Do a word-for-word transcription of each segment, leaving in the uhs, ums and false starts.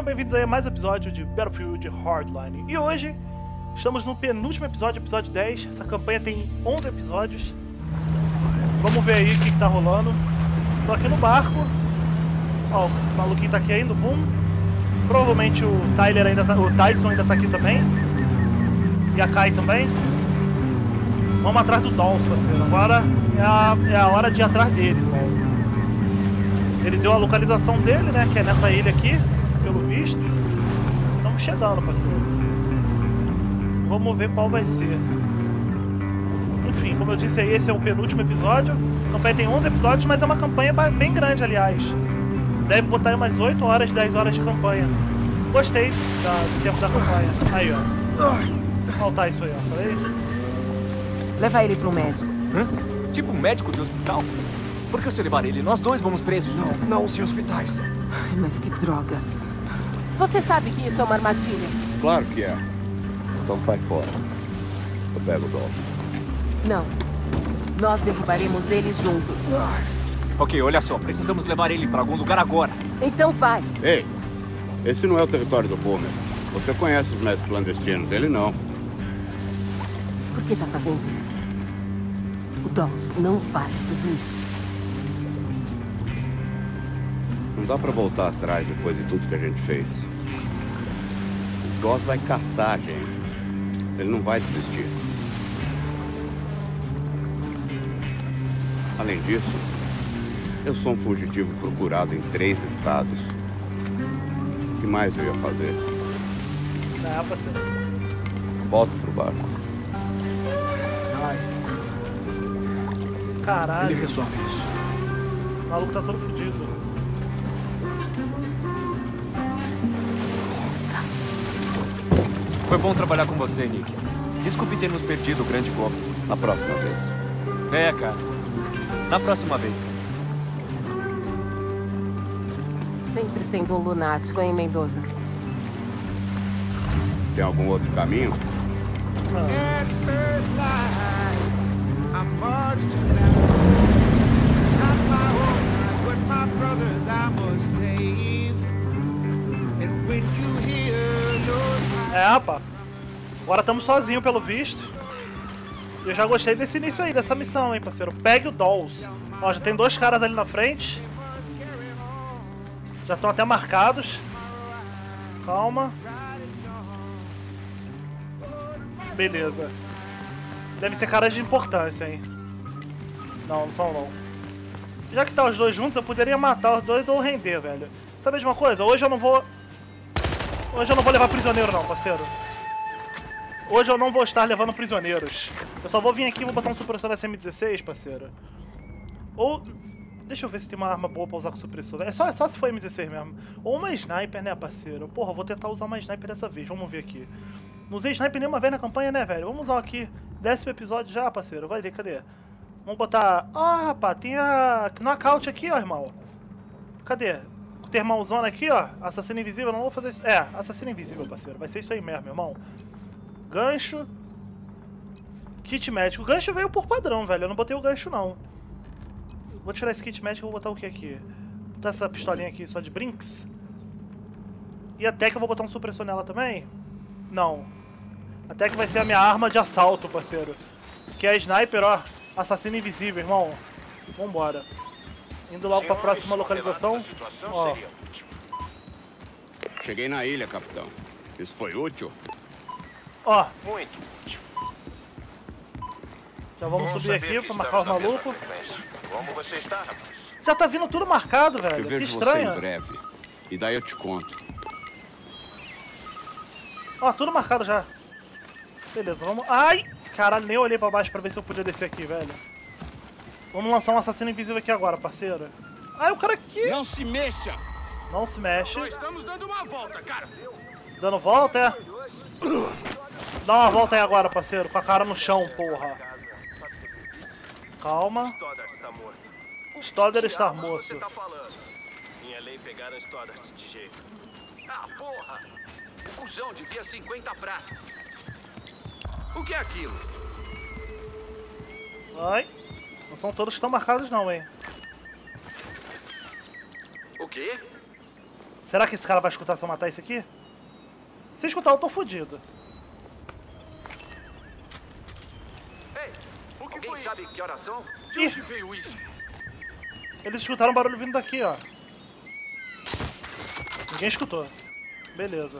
bem-vindos aí a mais um episódio de Battlefield Hardline. E hoje estamos no penúltimo episódio, episódio dez. Essa campanha tem onze episódios. Vamos ver aí o que, que tá rolando. Tô aqui no barco. Ó, o maluquinho tá aqui ainda, o Boom. Provavelmente o Tyler ainda tá, o Tyson ainda tá aqui também. E a Kai também. Vamos atrás do Dawson, parceiro. Agora é a, é a hora de ir atrás dele, velho. Ele deu a localização dele, né? Que é nessa ilha aqui, pelo visto. Estamos chegando, parceiro. Vamos ver qual vai ser. Enfim, como eu disse aí, esse é o penúltimo episódio. A campanha tem onze episódios, mas é uma campanha bem grande, aliás. Deve botar aí umas oito horas, dez horas de campanha. Gostei da, do tempo da campanha. Aí, ó. Olha o Tyson aí, ó. Falei isso? Leva ele pro médico. Hã? Tipo um médico de hospital? Por que se eu levar ele? Nós dois vamos presos. Não, não sem hospitais. Ai, mas que droga. Você sabe que isso é uma armadilha? Claro que é. Então sai fora. Eu pego o Dawson. Não. Nós derrubaremos ele juntos. Ok, olha só. Precisamos levar ele para algum lugar agora. Então vai. Ei, esse não é o território do Boomer. Você conhece os médicos clandestinos, ele não. Por que tá fazendo isso? O Dawson não vale tudo isso. Não dá pra voltar atrás depois de tudo que a gente fez. O Dawson vai caçar a gente. Ele não vai desistir. Além disso, eu sou um fugitivo procurado em três estados. O que mais eu ia fazer? Não, parceiro. Volto pro barco. Ai, Caralho. ele resolve isso. O maluco tá todo fudido. Foi bom trabalhar com você, Nick. Desculpe ter nos perdido o grande golpe. Na próxima vez. É, cara. Na próxima vez. Sempre sendo um lunático, hein, Mendoza? Tem algum outro caminho? At first light, I marched to London. Not my own, but my brothers I must save. And when you hear those É, rapaz. Agora estamos sozinhos, pelo visto. Eu já gostei desse início aí, dessa missão, hein, parceiro. Pegue o Dawson. Ó, já tem dois caras ali na frente. Já estão até marcados. Calma. Beleza. Deve ser caras de importância, hein. Não, não são não. Já que tá os dois juntos, eu poderia matar os dois ou render, velho. Sabe de uma coisa? Hoje eu não vou... Hoje eu não vou levar prisioneiro não, parceiro. Hoje eu não vou estar levando prisioneiros. Eu só vou vir aqui e vou botar um supressor S M dezesseis, parceiro. Ou... Deixa eu ver se tem uma arma boa pra usar com supressor. É só, é só se for M dezesseis mesmo. Ou uma sniper, né, parceiro? Porra, eu vou tentar usar uma sniper dessa vez. Vamos ver aqui. Não usei sniper nenhuma vez na campanha, né, velho? Vamos usar aqui. Décimo episódio já, parceiro. Vai ter, cadê? Vamos botar... Ah, rapaz, tem a knockout aqui, ó, irmão. Cadê? O termalzona aqui, ó. Assassino invisível, não vou fazer isso. É, assassino invisível, parceiro. Vai ser isso aí mesmo, irmão. Gancho. Kit médico. O gancho veio por padrão, velho. Eu não botei o gancho, não. Vou tirar esse kit médico e vou botar o que aqui? Vou botar essa pistolinha aqui só de brinks. E até que eu vou botar um supressor nela também? Não. Até que vai ser a minha arma de assalto, parceiro. Que é a sniper, ó. Assassino invisível, irmão. Vambora. Indo logo pra próxima localização. Ó. Cheguei na ilha, capitão. Isso foi útil? Ó. Muito. Já vamos subir aqui pra marcar os malucos. Como você está, rapaz? Já tá vindo tudo marcado, Eu velho. Que vejo você estranho. em breve. E daí eu te conto. Ó, tudo marcado já. Beleza, vamos... Ai! Caralho, nem olhei pra baixo pra ver se eu podia descer aqui, velho. Vamos lançar um assassino invisível aqui agora, parceiro. Ai, o cara aqui... Não se mexa! Não se mexe. Nós estamos dando uma volta, cara. Dando volta, é? Dá uma volta aí agora, parceiro. Com a cara no chão, porra. Calma. Stoddard está morto. Stoddard está Você morto. tá falando? Minha lei pegaram Stoddard de jeito. Ah, porra! O cuzão devia cinquenta pratas. O que é aquilo? Ai. Não são todos que estão marcados não, hein. O quê? Será que esse cara vai escutar se eu matar esse aqui? Se escutar, eu tô fudido. Ei, o que Alguém foi sabe isso? Que horas são? De Ih. onde veio isso? Eles escutaram barulho vindo daqui, ó. Ninguém escutou. Beleza.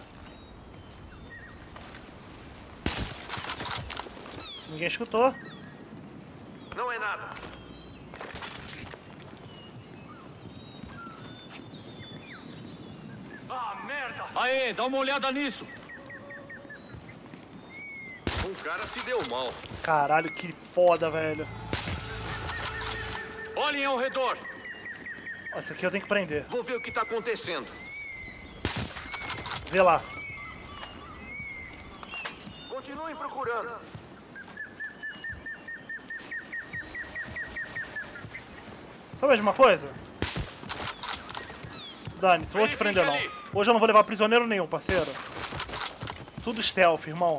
Ninguém escutou. Não é nada. Ah, merda! Aê, dá uma olhada nisso. Um cara se deu mal. Caralho, que foda, velho. Olhem ao redor. Esse aqui eu tenho que prender. Vou ver o que tá acontecendo. Vê lá. Continuem procurando. Sabe mais uma coisa? Dani-se, vou te prender não. Hoje eu não vou levar prisioneiro nenhum, parceiro. Tudo stealth, irmão.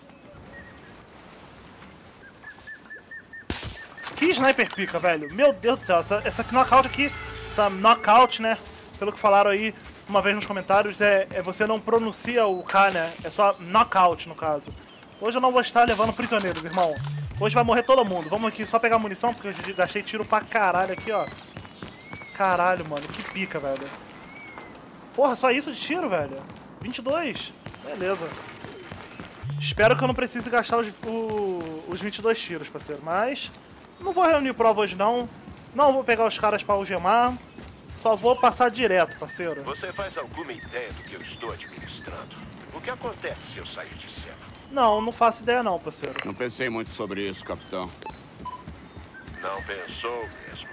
Que sniper pica, velho. Meu Deus do céu, essa, essa knockout aqui, essa knockout, né? Pelo que falaram aí uma vez nos comentários, é, é você não pronuncia o K, né? É só knockout, no caso. Hoje eu não vou estar levando prisioneiros, irmão. Hoje vai morrer todo mundo. Vamos aqui só pegar munição, porque eu gastei tiro pra caralho aqui, ó. Caralho, mano. Que pica, velho. Porra, só isso de tiro, velho? vinte e dois. Beleza. Espero que eu não precise gastar os, o, os vinte e dois tiros, parceiro. Mas não vou reunir prova hoje, não. Não vou pegar os caras pra algemar. Só vou passar direto, parceiro. Você faz alguma ideia do que eu estou administrando? O que acontece se eu sair de cena? Não, não faço ideia não, parceiro. Não pensei muito sobre isso, capitão. Não pensou mesmo.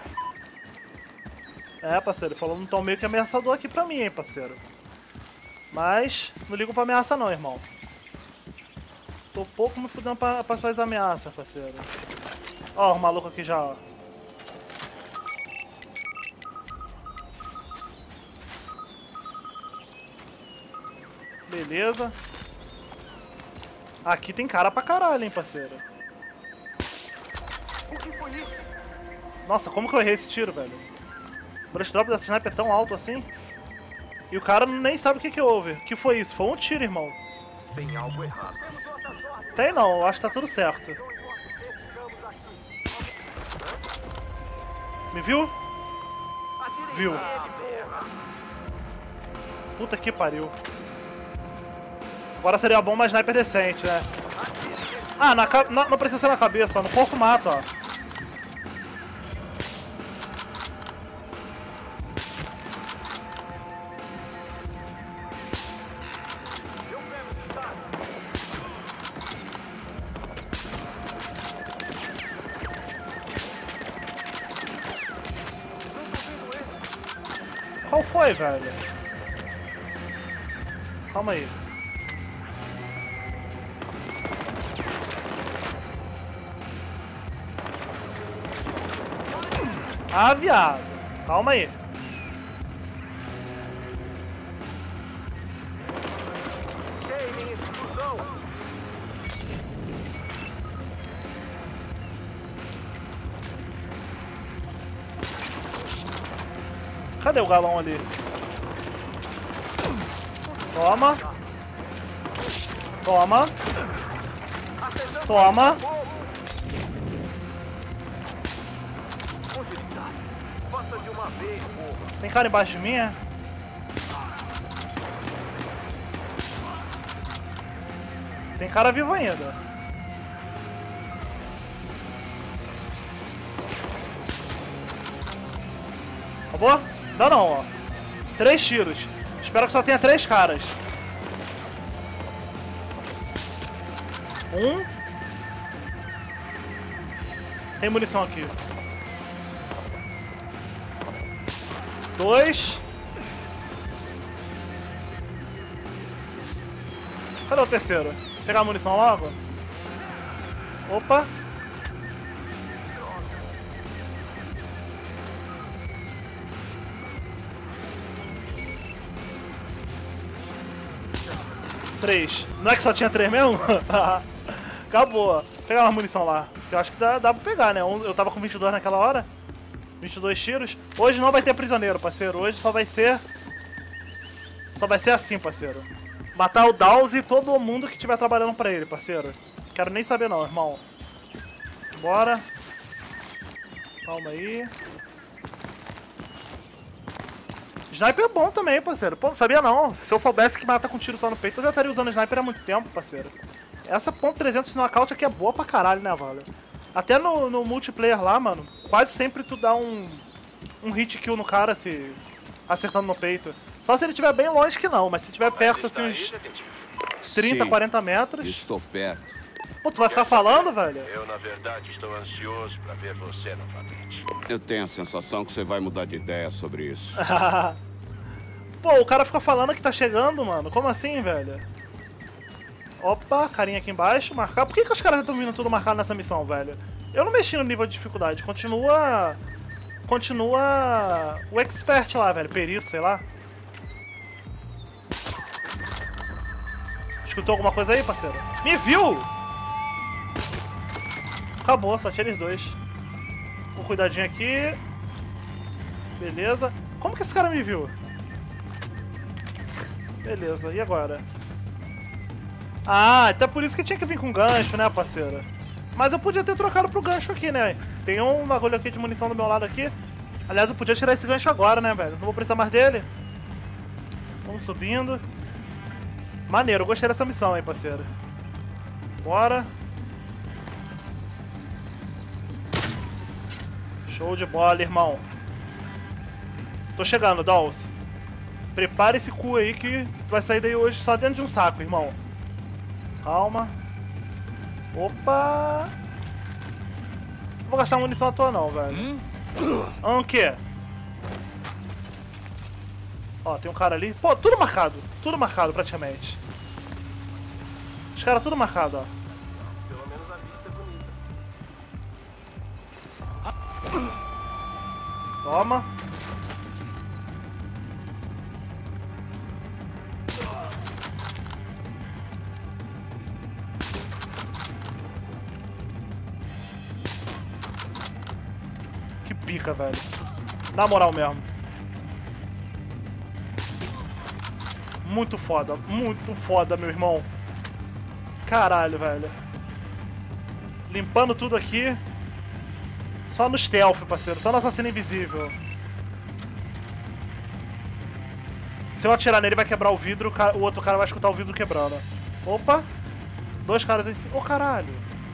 É, parceiro, falou um tom meio que ameaçador aqui pra mim, hein, parceiro. Mas não ligo pra ameaça não, irmão. Tô pouco me fudendo pra, pra suas ameaças, parceiro. Ó, o maluco aqui já, ó. Beleza. Aqui tem cara pra caralho, hein, parceiro. O que foi isso? Nossa, como que eu errei esse tiro, velho? O brush drop dessa sniper é tão alto assim. E o cara nem sabe o que que houve. O que foi isso? Foi um tiro, irmão. Tem algo errado. Tem não, eu acho que tá tudo certo. Me viu? Viu. Puta que pariu. Agora seria bom uma sniper decente, né? Ah, na, na, não precisa ser na cabeça, ó. No corpo mata, ó. Qual foi, velho? Calma aí. Ah, viado. Calma aí. Queimem esse fusão. Cadê o galão ali? Toma. Toma. Toma. Onde ele tá? Faça de uma vez, porra. Tem cara embaixo de mim, é? Tem cara vivo ainda. Acabou? Não, não, ó. Três tiros. Espero que só tenha três caras. Um. Tem munição aqui. Dois. Cadê o terceiro? Vou pegar a munição logo. Opa. Três. Não é que só tinha três mesmo? Acabou. Vou pegar uma munição lá. Que eu acho que dá, dá pra pegar, né? Eu tava com vinte e dois naquela hora. vinte e dois tiros. Hoje não vai ter prisioneiro, parceiro. Hoje só vai ser Só vai ser assim, parceiro. Matar o Dawes e todo mundo que estiver trabalhando pra ele, parceiro. Quero nem saber não, irmão. Bora. Calma aí. Sniper é bom também, parceiro. Pô, sabia não. Se eu soubesse que mata com tiro só no peito, eu já estaria usando sniper há muito tempo, parceiro. Essa ponto trezentos no knockout aqui é boa pra caralho, né, velho? Até no, no multiplayer lá, mano, quase sempre tu dá um, um hit kill no cara se acertando no peito. Só se ele estiver bem longe que não, mas se estiver perto, assim, uns trinta, Sim, quarenta metros... Estou perto. Pô, tu vai ficar falando, velho? Eu, na verdade, estou ansioso pra ver você novamente. Eu tenho a sensação que você vai mudar de ideia sobre isso. Pô, o cara fica falando que tá chegando, mano. Como assim, velho? Opa, carinha aqui embaixo, marcar. Por que, que os caras estão vindo tudo marcado nessa missão, velho? Eu não mexi no nível de dificuldade. Continua... Continua... O expert lá, velho. Perito, sei lá. Escutou alguma coisa aí, parceiro? Me viu! Acabou, só tinha eles dois. Um cuidadinho aqui. Beleza. Como que esse cara me viu? Beleza, e agora? Ah, até por isso que tinha que vir com gancho, né, parceiro? Mas eu podia ter trocado pro gancho aqui, né? Tem um bagulho aqui de munição do meu lado aqui. Aliás, eu podia tirar esse gancho agora, né, velho? Não vou precisar mais dele. Vamos subindo. Maneiro, eu gostei dessa missão, hein, parceiro. Bora. Show de bola, irmão. Tô chegando, Dawes. Prepara esse cu aí que tu vai sair daí hoje só dentro de um saco, irmão. Calma. Opa! Não vou gastar munição à toa não, velho. Hum? Ah, o quê? Ó, tem um cara ali. Pô, tudo marcado. Tudo marcado, praticamente. Os caras tudo marcado, ó. Pelo menos a vista é bonita. Toma. Que pica, velho. Na moral mesmo. Muito foda, muito foda, meu irmão. Caralho, velho. Limpando tudo aqui. Só no stealth, parceiro. Só no assassino invisível. Se eu atirar nele, vai quebrar o vidro. O outro cara vai escutar o vidro quebrando. Opa. Dois caras em cima. Ô, caralho.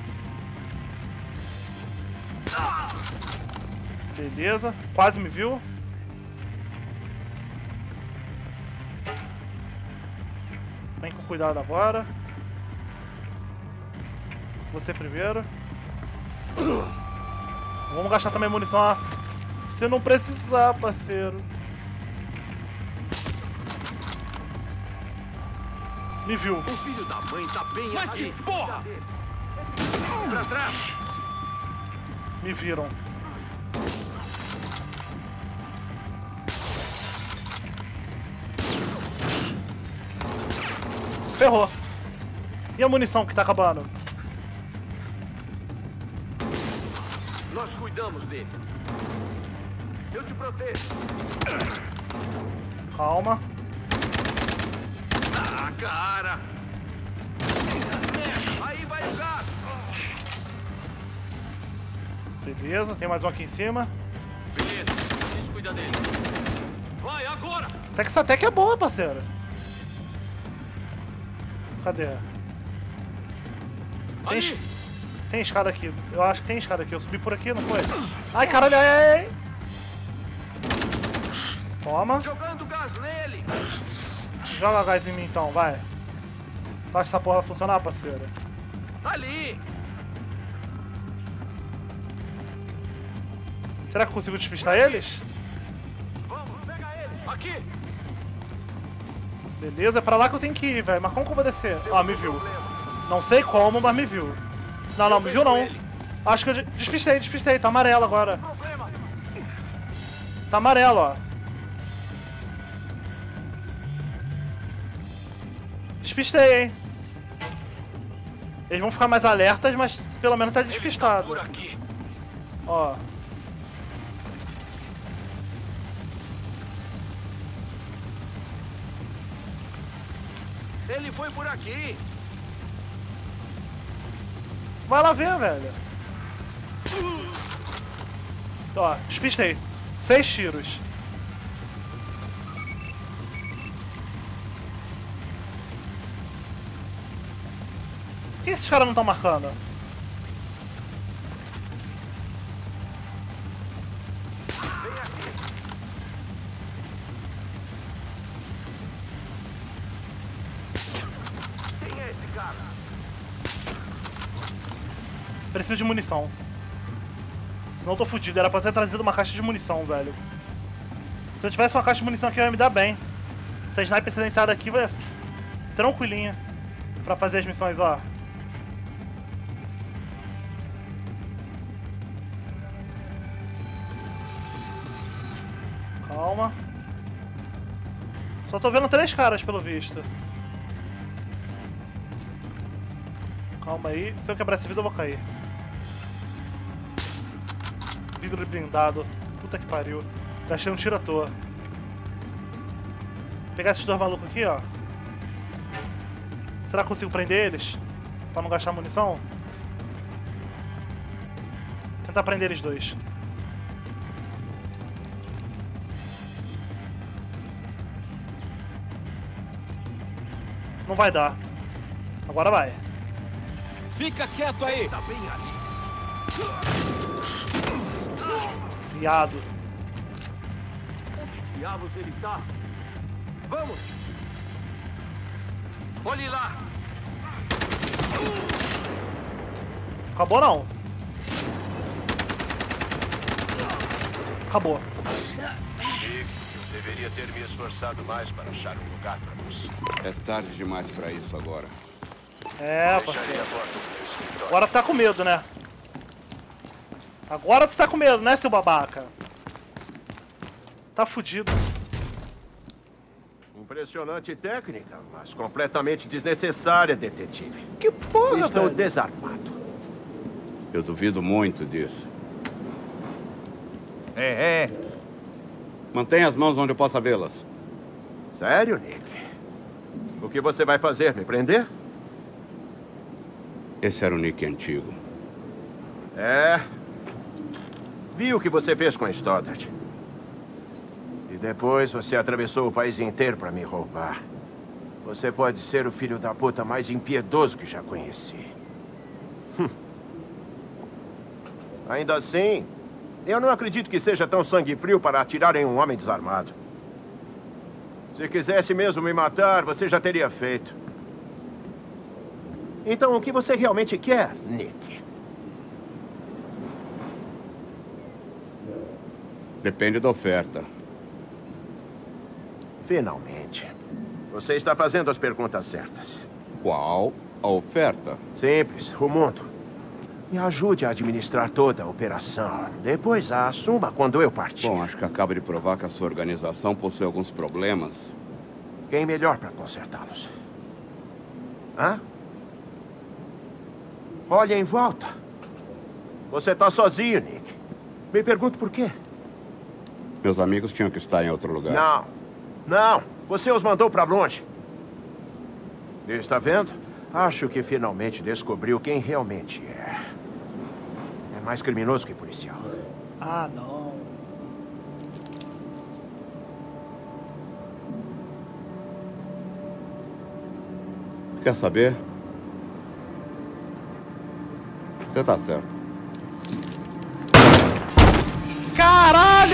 Beleza. Quase me viu. Vem com cuidado agora. Você primeiro. Vamos gastar também munição. Ah, se não precisar, parceiro. Me viu. O filho da mãe tá bem Mas aqui. Que porra! Pra trás! Me viram. Ferrou. E a munição que tá acabando? Nós cuidamos dele. Eu te protejo. Calma. Ah, cara! Aí vai o gato! Beleza, tem mais um aqui em cima. Beleza, a gente cuida dele. Vai, agora! Até que essa tech é boa, parceiro. Cadê? Tem, es... tem escada aqui. Eu acho que tem escada aqui. Eu subi por aqui, não foi? Ai, caralho, ai, ai, ai. Toma. Jogando gás nele! Joga gás em mim então, vai. Tu acha que essa porra vai funcionar, parceiro? Ali! Será que eu consigo despistar eles? Vamos, pega ele! Aqui! Beleza, é pra lá que eu tenho que ir, velho. Mas como que eu vou descer? Ó, me viu. Não sei como, mas me viu. Não, não, me viu não. Acho que eu despistei, despistei. Tá amarelo agora. Tá amarelo, ó. Despistei, hein. Eles vão ficar mais alertas, mas pelo menos tá despistado. Ó. Ele foi por aqui. Vai lá ver, velho. Ó, despistei. Seis tiros. Por que esses caras não estão marcando? Vem aqui. Quem é esse cara? Preciso de munição. Senão eu tô fudido. Era pra ter trazido uma caixa de munição, velho. Se eu tivesse uma caixa de munição aqui, eu ia me dar bem. Essa sniper silenciada aqui vai tranquilinha pra fazer as missões, ó. Calma. Só tô vendo três caras, pelo visto. Calma aí. Se eu quebrar esse vidro, eu vou cair. Vidro blindado. Puta que pariu. Gastei um tiro à toa. Vou pegar esses dois malucos aqui, ó. Será que consigo prender eles? Pra não gastar munição? Tentar prender eles dois. Não vai dar. Agora vai. Fica quieto aí! Tá bem ali. Viado. Onde diabos ele tá? Vamos! Olhe lá! Acabou não. Acabou. Nick, eu deveria ter me esforçado mais para achar um lugar para você. É tarde demais pra isso agora. É, Deixarei parceiro. a porta do meu escritório. Agora tu tá com medo, né? Agora tu tá com medo, né, seu babaca? Tá fudido. Impressionante técnica, mas completamente desnecessária, detetive. Que porra, Estou velho? desarmado. Eu duvido muito disso. É, é. Mantenha as mãos onde eu possa vê-las. Sério, Nick? O que você vai fazer? Me prender? Esse era o Nick antigo. É. Vi o que você fez com a Stoddard. E depois você atravessou o país inteiro para me roubar. Você pode ser o filho da puta mais impiedoso que já conheci. Hum. Ainda assim, eu não acredito que seja tão sangue frio para atirar em um homem desarmado. Se quisesse mesmo me matar, você já teria feito. Então, o que você realmente quer, Nick? Depende da oferta. Finalmente. Você está fazendo as perguntas certas. Qual a oferta? Simples, o mundo. Me ajude a administrar toda a operação. Depois a assuma quando eu partir. Bom, acho que acaba de provar que a sua organização possui alguns problemas. Quem melhor para consertá-los? Hã? Olha em volta. Você está sozinho, Nick. Me pergunto por quê. Meus amigos tinham que estar em outro lugar. Não. Não. Você os mandou para longe. Está vendo? Acho que finalmente descobriu quem realmente é. É mais criminoso que policial. Ah, não. Quer saber? Você tá certo. Caralho!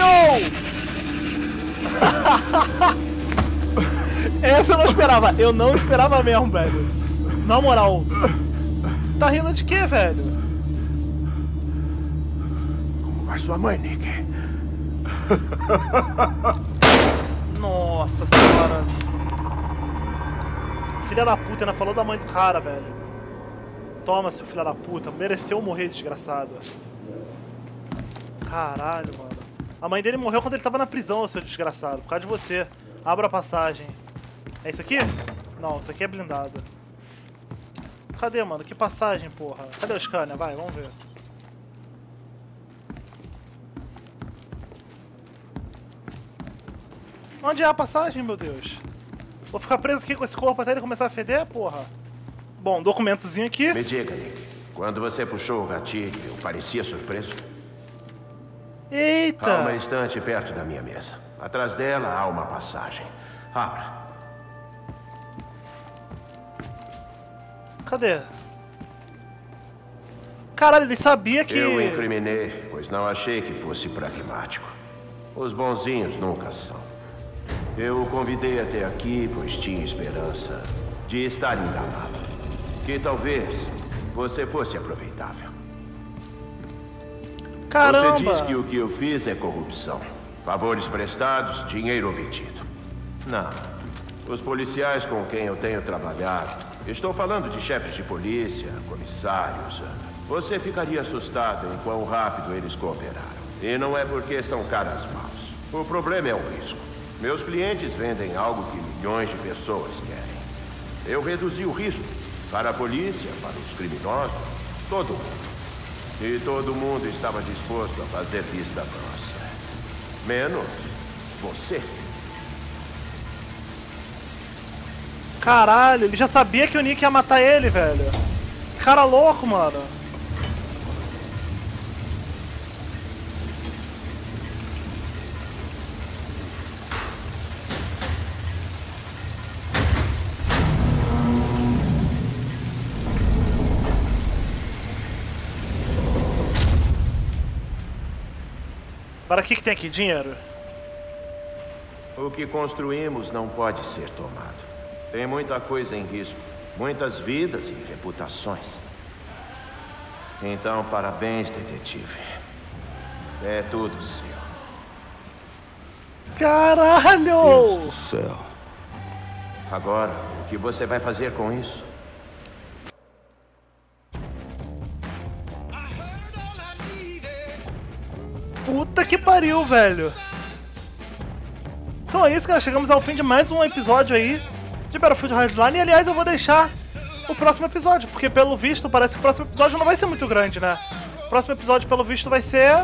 Essa eu não esperava. Eu não esperava mesmo, velho. Na moral. Tá rindo de quê, velho? Como vai sua mãe, Nick? Nossa senhora. Filha da puta, ainda falou da mãe do cara, velho. Toma, seu filho da puta. Mereceu morrer, desgraçado. Caralho, mano. A mãe dele morreu quando ele tava na prisão, seu desgraçado. Por causa de você. Abra a passagem. É isso aqui? Não, isso aqui é blindado. Cadê, mano? Que passagem, porra? Cadê o scanner? Vai, vamos ver. Onde é a passagem, meu Deus? Vou ficar preso aqui com esse corpo até ele começar a feder, porra. Bom, documentozinho aqui. Me diga, Nick. Quando você puxou o gatilho, eu parecia surpreso? Eita! Há uma estante perto da minha mesa. Atrás dela há uma passagem. Abra. Cadê? Caralho, ele sabia que... Eu o incriminei, pois não achei que fosse pragmático. Os bonzinhos nunca são. Eu o convidei até aqui, pois tinha esperança de estar enganado. Que talvez você fosse aproveitável. Caramba! Você diz que o que eu fiz é corrupção. Favores prestados, dinheiro obtido. Não. Os policiais com quem eu tenho trabalhado, estou falando de chefes de polícia, comissários, você ficaria assustado em quão rápido eles cooperaram. E não é porque são caras maus. O problema é o risco. Meus clientes vendem algo que milhões de pessoas querem. Eu reduzi o risco para a polícia, para os criminosos, todo mundo. E todo mundo estava disposto a fazer vista grossa. Menos você. Caralho, ele já sabia que o Nick ia matar ele, velho. Cara louco, mano. Agora o que, que tem aqui? Dinheiro? O que construímos não pode ser tomado. Tem muita coisa em risco. Muitas vidas e reputações. Então, parabéns, detetive. É tudo seu. Caralho! Deus do céu. Agora, o que você vai fazer com isso? Puta que pariu, velho. Então é isso, cara. Chegamos ao fim de mais um episódio aí de Battlefield Hardline. E, aliás, eu vou deixar o próximo episódio, porque, pelo visto, parece que o próximo episódio não vai ser muito grande, né? O próximo episódio, pelo visto, vai ser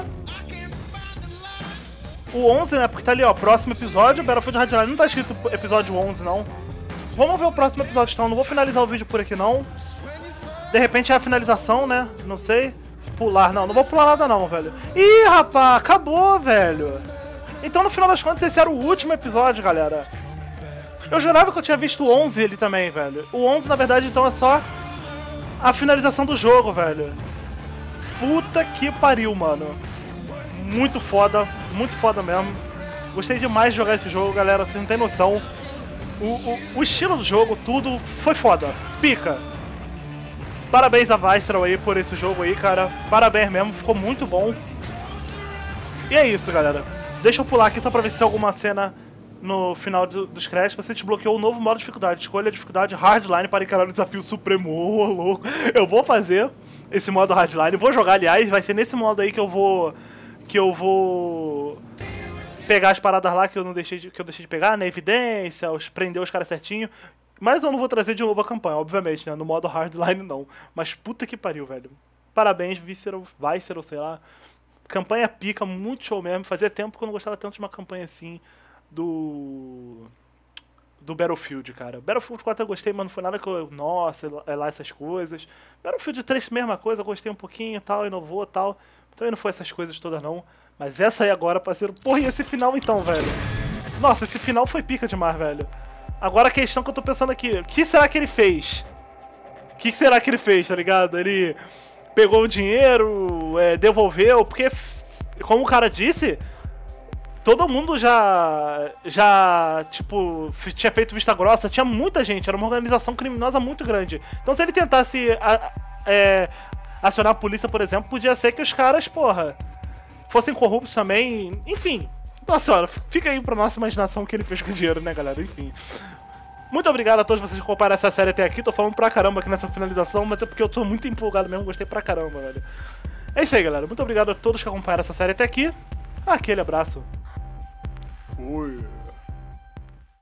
o onze, né? Porque tá ali, ó, próximo episódio, Battlefield Hardline. Não tá escrito episódio onze, não. Vamos ver o próximo episódio, então. Não vou finalizar o vídeo por aqui, não. De repente é a finalização, né? Não sei. Pular, não. Não vou pular nada, não, velho. Ih, rapaz, acabou, velho. Então, no final das contas, esse era o último episódio, galera. Eu jurava que eu tinha visto o onze ali também, velho. O onze, na verdade, então, é só a finalização do jogo, velho. Puta que pariu, mano. Muito foda, muito foda mesmo. Gostei demais de jogar esse jogo, galera. Vocês não tem noção. O, o, o estilo do jogo, tudo, foi foda. Pica. Parabéns a Visceral aí por esse jogo aí, cara. Parabéns mesmo, ficou muito bom. E é isso, galera. Deixa eu pular aqui só pra ver se tem alguma cena no final do, dos créditos. Você desbloqueou o novo modo de dificuldade. Escolha a dificuldade Hardline para encarar o desafio supremo. Ô, louco. Eu vou fazer esse modo Hardline. Vou jogar, aliás. Vai ser nesse modo aí que eu vou... Que eu vou... pegar as paradas lá que eu não deixei de, que eu deixei de pegar, né? Evidência, os, prender os caras certinho. Mas eu não vou trazer de novo a campanha, obviamente, né? No modo Hardline, não. Mas puta que pariu, velho. Parabéns, Visceral, Visceral, sei lá. Campanha pica, muito show mesmo. Fazia tempo que eu não gostava tanto de uma campanha assim do... do Battlefield, cara. Battlefield quatro eu gostei, mas não foi nada que eu... Nossa, é lá essas coisas. Battlefield três, mesma coisa, eu gostei um pouquinho e tal, inovou e tal. Também não foi essas coisas todas, não. Mas essa aí agora, parceiro... Porra, e esse final então, velho? Nossa, esse final foi pica demais, velho. Agora a questão que eu tô pensando aqui, o que será que ele fez? O que será que ele fez, tá ligado? Ele pegou o dinheiro, é, devolveu, porque, como o cara disse, todo mundo já, já, tipo, tinha feito vista grossa, tinha muita gente, era uma organização criminosa muito grande. Então se ele tentasse a, é, acionar a polícia, por exemplo, podia ser que os caras, porra, fossem corruptos também, enfim... Nossa senhora, fica aí pra nossa imaginação o que ele fez com o dinheiro, né, galera? Enfim. Muito obrigado a todos vocês que acompanharam essa série até aqui. Tô falando pra caramba aqui nessa finalização, mas é porque eu tô muito empolgado mesmo, gostei pra caramba, velho. É isso aí, galera. Muito obrigado a todos que acompanharam essa série até aqui. Aquele abraço. Fui.